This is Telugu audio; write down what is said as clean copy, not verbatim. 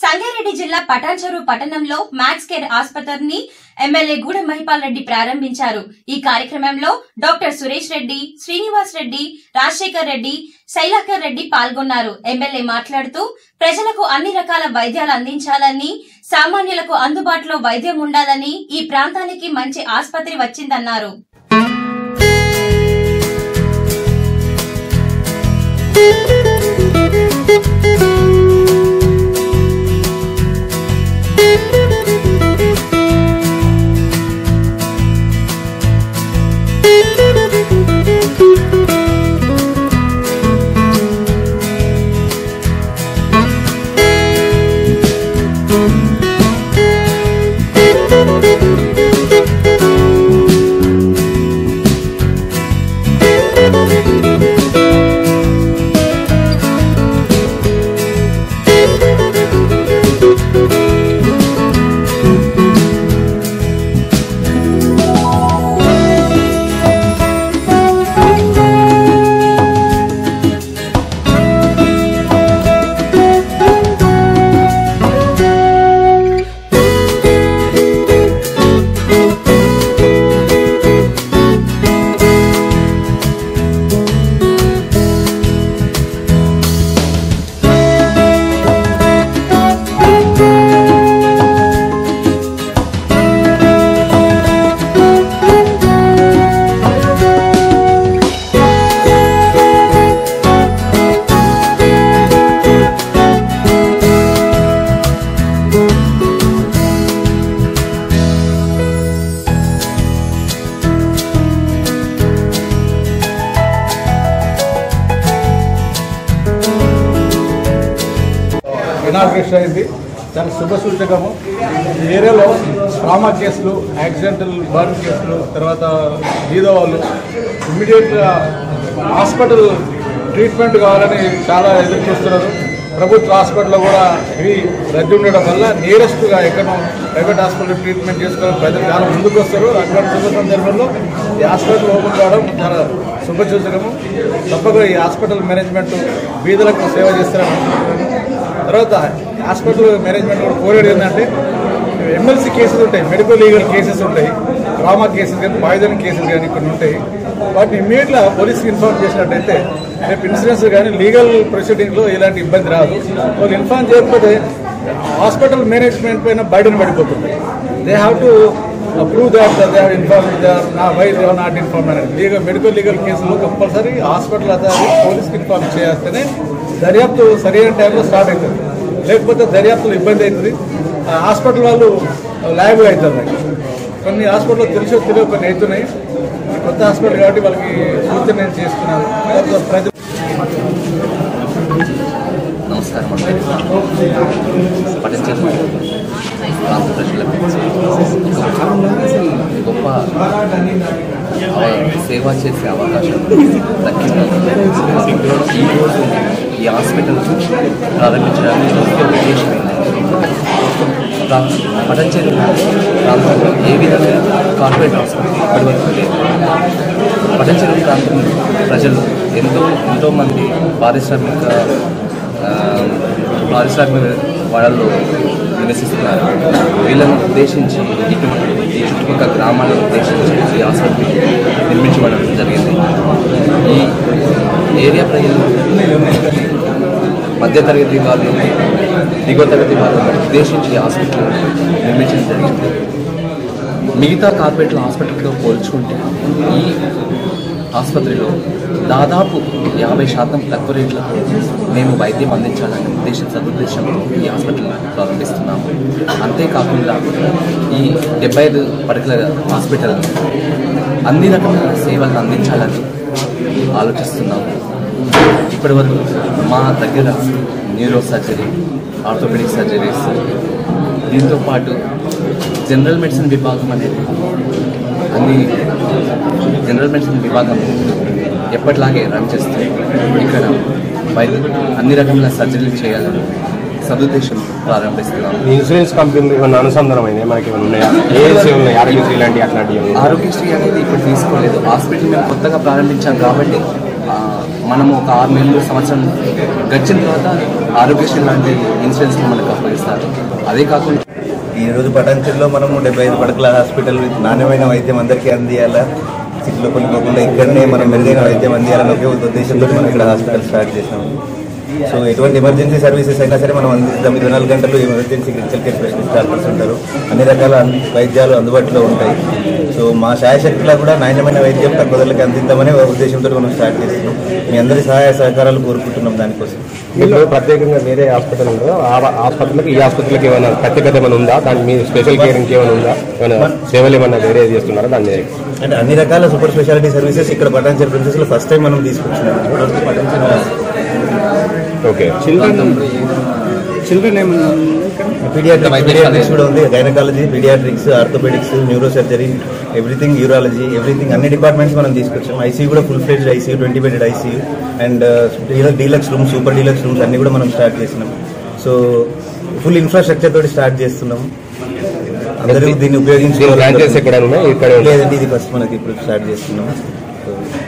సంగారెడ్డి జిల్లా పటాన్చెరు పట్టణంలో మ్యాక్స్ కేర్ ఆసుపత్రిని ఎమ్మెల్యే గూడెం మహిపాల్ రెడ్డి ప్రారంభించారు. ఈ కార్యక్రమంలో డాక్టర్ సురేష్ రెడ్డి, శ్రీనివాస్ రెడ్డి, రాజశేఖర్ రెడ్డి, శైలాకర్ రెడ్డి పాల్గొన్నారు. ఎమ్మెల్యే మాట్లాడుతూ ప్రజలకు అన్ని రకాల వైద్యాలు అందించాలని, సామాన్యులకు అందుబాటులో వైద్యం ఉండాలని ఈ ప్రాంతానికి మంచి ఆసుపత్రి వచ్చిందన్నారు. ఇనాగ్రేషన్ అయింది. చాలా శుభ సూచకము. ఈ ఏరియాలో ట్రామా కేసులు, యాక్సిడెంటల్ బర్న్ కేసులు, తర్వాత బీదవాళ్ళు ఇమ్మీడియట్గా హాస్పిటల్ ట్రీట్మెంట్ కావాలని చాలా ఎదురు చూస్తున్నారు. ప్రభుత్వ హాస్పిటల్లో కూడా ఇవి రద్దీ ఉండడం వల్ల నియరెస్ట్గా ఎక్కడో ప్రైవేట్ హాస్పిటల్ ట్రీట్మెంట్ చేసుకోవడం ప్రజలు చాలా ముందుకు వస్తారు. అటువంటి శుభ సందర్భంలో ఈ హాస్పిటల్ ఓపెన్ కావడం చాలా శుభ సూచకము. తప్పగా ఈ హాస్పిటల్ మేనేజ్మెంట్ బీదలకు సేవ చేస్తారని. తర్వాత హాస్పిటల్ మేనేజ్మెంట్ కూడా కోరేది ఏంటంటే ఎమ్మెల్సీ కేసెస్ ఉంటాయి, మెడికల్ లీగల్ కేసెస్ ఉంటాయి, ట్రామా కేసెస్ కానీ, పాయిజన్ కేసెస్ కానీ కొన్ని ఉంటాయి. వాటిని ఇమ్మీడియట్గా పోలీస్కి ఇన్ఫార్మ్ చేసినట్టయితే రేపు ఇన్సూరెన్స్ కానీ లీగల్ ప్రొసీడింగ్లో ఇలాంటి ఇబ్బంది రాదు. వాళ్ళు ఇన్ఫార్మ్ చేయకపోతే హాస్పిటల్ మేనేజ్మెంట్ పైన బర్డెన్ పడిపోతుంది. They have to prove that they have inform why they have not inform అనేది. మెడికల్ కేసులు కంపల్సరీ హాస్పిటల్ అథారిటీ పోలీస్కి ఇన్ఫార్మ్ చేస్తేనే దర్యాప్తు సరైన టైంలో స్టార్ట్ అవుతుంది. లేకపోతే దర్యాప్తులో ఇబ్బంది అవుతుంది. హాస్పిటల్ వాళ్ళు లయబుల్ అవుతుంది. కొన్ని హాస్పిటల్లో తెలిసో తెలియదు కొన్ని అవుతున్నాయి. కొత్త హాస్పిటల్ కాబట్టి వాళ్ళకి సూచన నేను చేస్తున్నాను. నమస్కారం అండి. పటాన్చెరు ప్రాంత ప్రజలకు గొప్ప సేవ చేసే అవకాశం దక్కింది. ఈరోజు ఈ హాస్పిటల్ ప్రారంభించడానికి ముఖ్య ఉద్దేశం పటాన్చెరు ప్రాంతంలో ఏ విధమైన కార్పొరేట్ హాస్పిటల్ ఇప్పటివరకు లేదు. పటాన్చెరు ప్రాంతం ప్రజలు ఎంతోమంది పారిశ్రామిక వాళ్ళలో నివసిస్తున్నారు. వీళ్ళను ఉద్దేశించి ఈ చుట్టుపక్కల గ్రామాలను ఉద్దేశించి ఈ హాస్పిటల్ నిర్మించబడడం జరిగింది. ఈ ఏరియా ప్రజలు మధ్యతరగతి వాళ్ళు, దిగువ తరగతి వాళ్ళను ఉద్దేశించి ఈ హాస్పిటల్ నిర్మించడం జరిగింది. మిగతా కార్పొరేట్ల హాస్పిటల్తో పోల్చుకుంటే ఈ ఆసుపత్రిలో దాదాపు 50% తక్కువ రేట్లకు మేము వైద్యం అందించాలనే సదుద్దేశంతో ఈ హాస్పిటల్ ప్రారంభిస్తున్నాము. అంతేకాకుండా ఈ 75 పడకల హాస్పిటల్ అన్ని రకమైన సేవలను అందించాలని ఆలోచిస్తున్నాము. ఇప్పటివరకు మా దగ్గర న్యూరో సర్జరీ, ఆర్థోపెడిక్ సర్జరీస్, దీంతో పాటు జనరల్ మెడిసిన్ విభాగం అనేది జనరల్ మెడిసిన్ విభాగం ఎప్పటిలాగే రన్ చేస్తే ఇక్కడ అన్ని రకమైన సర్జరీలు చేయాలని సదుద్దేశం ప్రారంభిస్తున్నాం. ఇన్సూరెన్స్ కంపెనీలు ఏమైనా అనుసంధానమైన మనకి ఉన్నాయా? ఆరోగ్యశ్రీ లాంటి అట్లాంటివి? ఆరోగ్యశ్రీ అనేది ఇప్పుడు తీసుకోలేదు. హాస్పిటల్ మేము కొత్తగా ప్రారంభించాం కాబట్టి మనము ఒక 6 నెలలు సంవత్సరం గడిచిన తర్వాత ఆరోగ్యశ్రీ లాంటి ఇన్సూరెన్స్ మనకు అప్పగిస్తారు. అదే కాకుండా ఈరోజు పటాన్చెరులో మనము 75 పడకల హాస్పిటల్ నాణ్యమైన వైద్యం అందరికీ అందియాలా, సిటీలో కొనుక్కోకుండా ఇక్కడనే మనం మెరుగైన వైద్యం అందియాలని ఒకే ఉద్దేశంతో మనం ఇక్కడ హాస్పిటల్ స్టార్ట్ చేసినాము. సో ఎటువంటి ఎమర్జెన్సీ సర్వీసెస్ అయినా సరే మనం అందిస్తాం. 24 గంటలు emergency critical care specialist doctors ఉంటారు. అన్ని రకాల వైద్యాలు అందుబాటులో ఉంటాయి. సో మా శాయశక్తిలో కూడా నాణ్యమైన వైద్యం తక్కువ ధరలకు అందిద్దామనే ఉద్దేశంతో మనం స్టార్ట్ చేస్తున్నాం. మీ అందరి సహాయ సహకారాలు కోరుకుంటున్నాం. దానికోసం ఇప్పుడు ప్రత్యేకంగా వేరే హాస్పిటల్ ఉందో ఆ హాస్పిటల్కి ఈ హాస్పిటల్కి ఏమైనా ప్రత్యేకత ఏమైనా ఉందా? దాని మీ స్పెషల్ కేర్ ఇంకేమైనా ఉందా? ఏమైనా సేవలు ఏమైనా వేరే చేస్తున్నారా? దాన్ని అంటే అన్ని రకాల సూపర్ స్పెషాలిటీ సర్వీసెస్ ఇక్కడ పటాన్చెరు ప్రిన్సెస్ లో ఫస్ట్ టైం మనం తీసుకొచ్చినాం. ఓకే. చిల్డ్రన్ ఏమన్నా పీడియాట్రిక్స్ కూడా ఉంది. Gynaecology, paediatrics, orthopaedics, neuro surgery, everything, urology, everything అన్ని డిపార్ట్మెంట్స్ మనం తీసుకొచ్చాం. ఐసీయూ కూడా full fledged ICU, 20 bedded ICU and deluxe rooms, super deluxe rooms అన్ని కూడా మనం స్టార్ట్ చేసినాం. సో ఫుల్ ఇన్ఫ్రాస్ట్రక్చర్ తోటి స్టార్ట్ చేస్తున్నాం. అందరూ దీన్ని ఉపయోగించుకోవాలి. లేదండి, ఇది ఫస్ట్ మనకి ఇప్పుడు స్టార్ట్ చేస్తున్నాం.